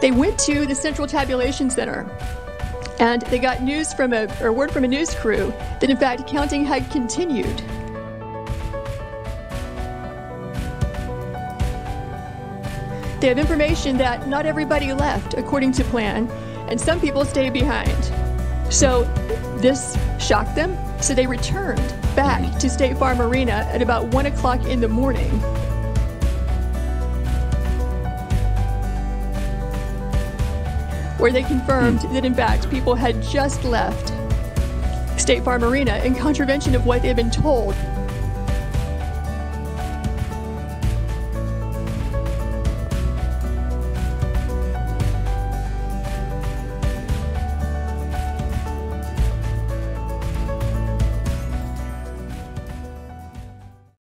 They went to the Central Tabulation Center, and they got word from a news crew that in fact counting had continued. They have information that not everybody left according to plan, and some people stayed behind. So this shocked them, so they returned back to State Farm Arena at about 1 o'clock in the morning. Where they confirmed that in fact people had just left State Farm Arena in contravention of what they had been told